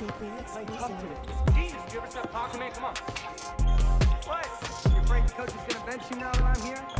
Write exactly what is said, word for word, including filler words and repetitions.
Play tough today. Jesus, you ever stop talking, man? Come on. What? You afraid the coach is gonna bench you now that I'm here?